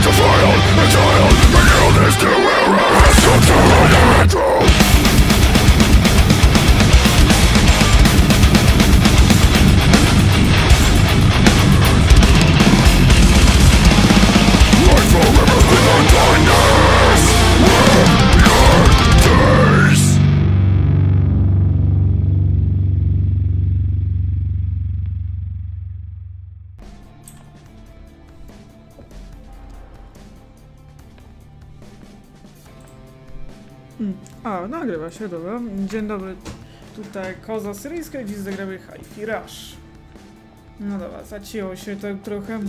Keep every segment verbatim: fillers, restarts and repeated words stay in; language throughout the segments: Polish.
Hmm. A, nagrywa się, dobra. Dzień dobry, tutaj Koza Syryjska, dziś zagramy Hi-Fi Rush. No dobra, zacięło się tak trochę.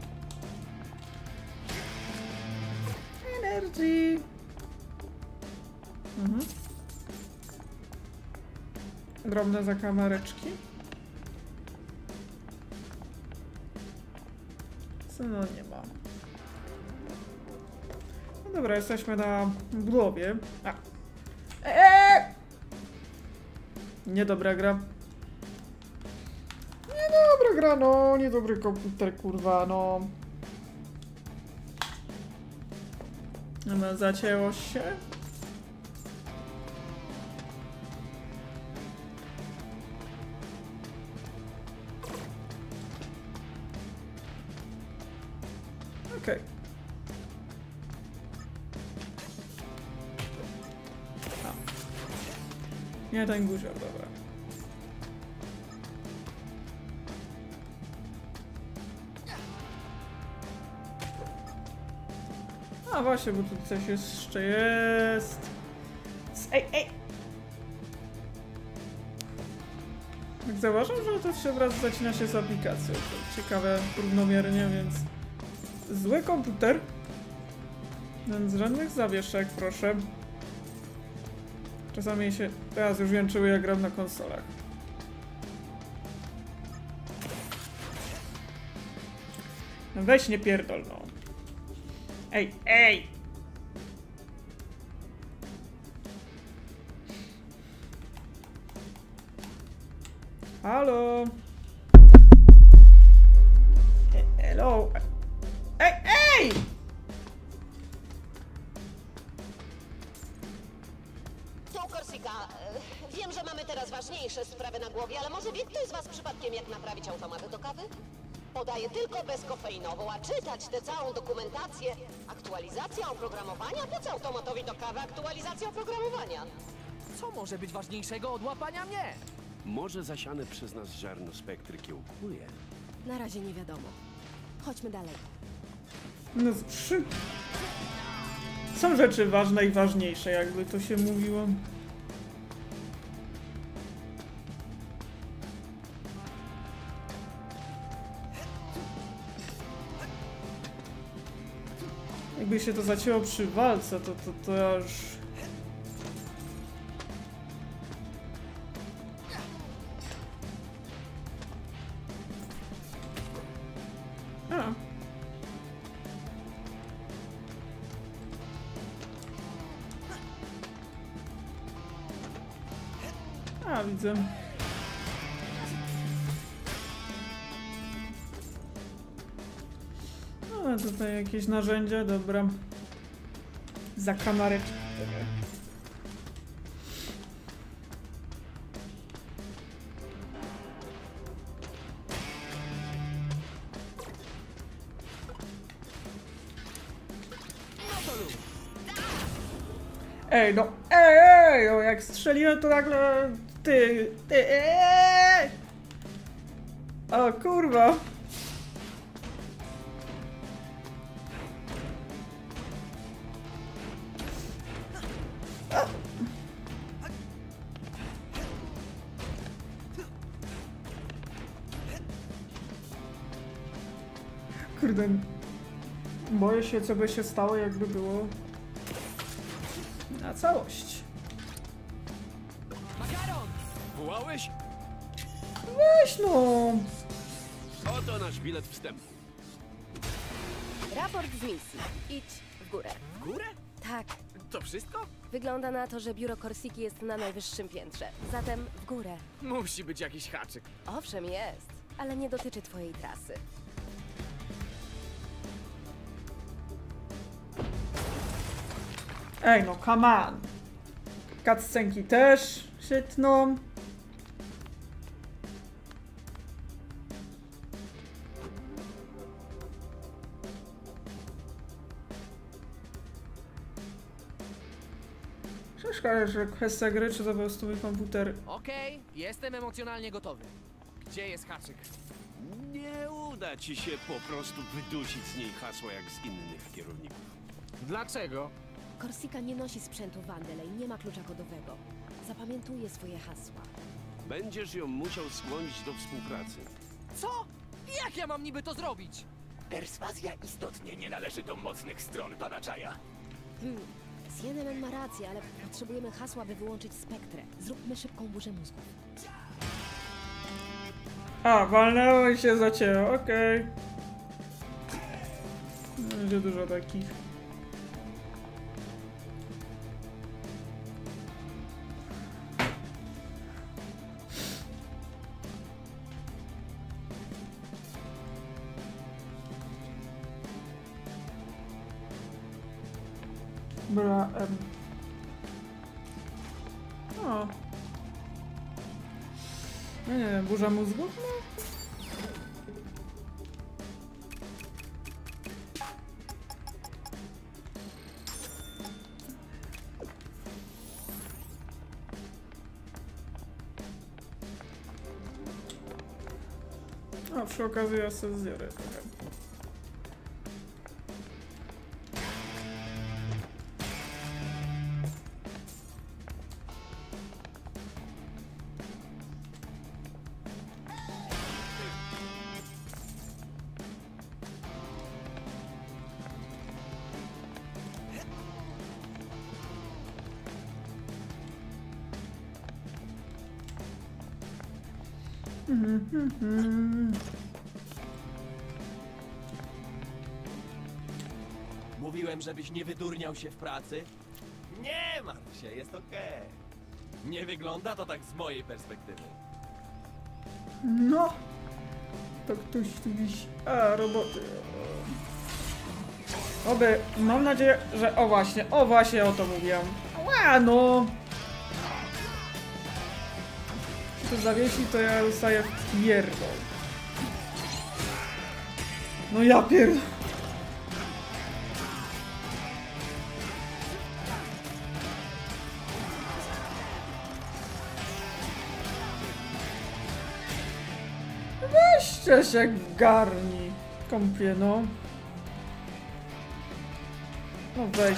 Energy. Mhm. Drobne zakamareczki. Co no nie ma. No dobra, jesteśmy na budowie. A. Eee! Niedobra gra. Niedobra gra, no. Niedobry komputer, kurwa, no. No, zacięło się. Okej. Okay. Nie, ten guzior, dobra. A właśnie, bo tu coś jeszcze jest. Ej, ej! Jak zauważam, że to się wraz zacina się z aplikacją. To ciekawe równomiernie, więc... Zły komputer. Więc żadnych zawieszek, proszę. Czasami się teraz już jęczyły, jak gram na konsolach. No weź nie pierdol, no. Ej, ej! Halo? Hello? Ej, ej! Wiem, że mamy teraz ważniejsze sprawy na głowie, ale może wie ktoś z was przypadkiem, jak naprawić automaty do kawy? Podaję tylko bezkofeinową, a czytać tę całą dokumentację. Aktualizacja oprogramowania? Po co automatowi do kawy aktualizacja oprogramowania? Co może być ważniejszego od łapania mnie? Może zasiane przez nas ziarno spektry kiełkuje? Na razie nie wiadomo. Chodźmy dalej. No, przy... Są rzeczy ważne i ważniejsze, jakby to się mówiło. Jakby się to zacięło przy walce, to to, to ja już... A. A, widzę. No, tutaj jakieś narzędzia, dobra. Zakamareczki. Ej, no, ej, ej, no, jak strzeliłem, to nagle, ty, ty, ej! O, kurwa. Kurde, boję się, co by się stało, jakby było na całość. Makaron! Wołałeś? Weź no! Oto nasz bilet wstępu. Raport z misji. Idź w górę. W górę? Tak. To wszystko? Wygląda na to, że biuro Korsiki jest na najwyższym piętrze. Zatem w górę. Musi być jakiś haczyk. Owszem, jest. Ale nie dotyczy twojej trasy. Ej, no come on. Cutscenki też się tną. Szkoda, że kwestia gry, czy to po prostu mój komputer. Okej, jestem emocjonalnie gotowy. Gdzie jest haczyk? Nie uda ci się po prostu wydusić z niej hasła jak z innych kierowników. Dlaczego? Korsika nie nosi sprzętu Wandelej, nie ma klucza kodowego. Zapamiętuje swoje hasła. Będziesz ją musiał skłonić do współpracy. Co? Jak ja mam niby to zrobić? Perswazja istotnie nie należy do mocnych stron pana Czaja. Hmm. Sienemen ma rację, ale potrzebujemy hasła, by wyłączyć spektrę. Zróbmy szybką burzę mózgów. A, walnęło i się zacięło, okej. Okay. Będzie dużo takich. Bra, em. O. No nie wiem, burza mózgów? No. A przy okazji ja sobie zjarę trochę. Mówiłem, żebyś nie wydurniał się w pracy? Nie martw się, jest okej. Nie wygląda to tak z mojej perspektywy. No! To ktoś tu gdzieś... A, roboty... Oby, mam nadzieję, że... O właśnie, o właśnie o to mówiłam. Ła, no! Jeśli to zawiesi, to ja dostaję w pierdol. No ja pierdol. Weźcie się garni, kąpie, no. No weź.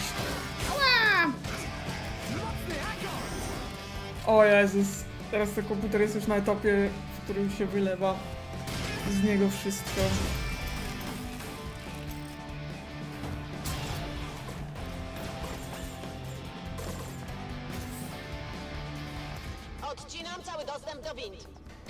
O Jezus, teraz ten komputer jest już na etapie, w którym się wylewa z niego wszystko. Odcinam cały dostęp do wind.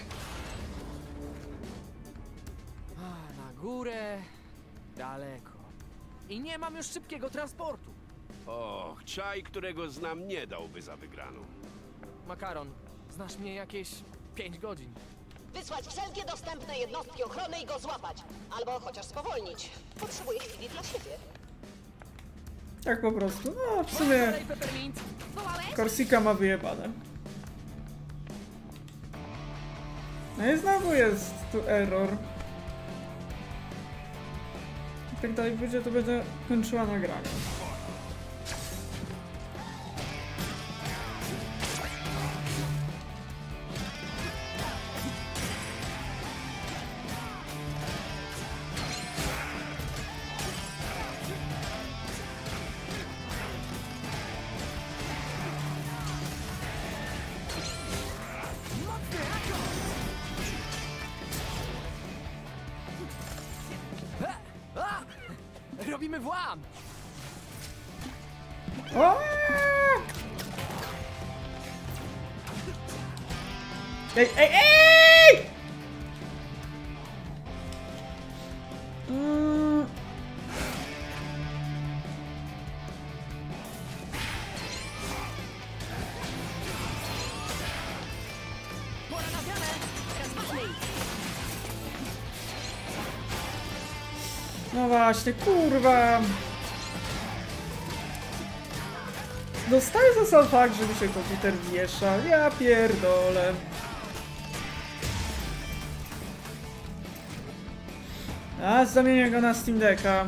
A, na górę... daleko. I nie mam już szybkiego transportu. Och, Czaj, którego znam, nie dałby za wygraną. Makaron, znasz mnie jakieś pięć godzin. Wysłać wszelkie dostępne jednostki ochrony i go złapać. Albo chociaż spowolnić. Potrzebuję chwili dla siebie. Tak po prostu, no w sumie Dalej, Peppermint. Korsika ma wyjebane. No i znowu jest tu error. I tak dalej będzie, to będę kończyła nagranie. A! Robimy włam! O! Ej, ej, ej! Mm. Pora na zmianę! Rozważmy ich! No właśnie, kurwa! dostaję za sam fakt, że mi się komputer wiesza. Ja pierdolę. A, zamienię go na Steam Decka.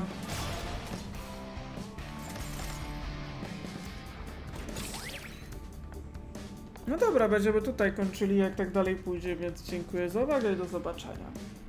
No dobra, będziemy tutaj kończyli, jak tak dalej pójdzie, więc dziękuję za uwagę i do zobaczenia.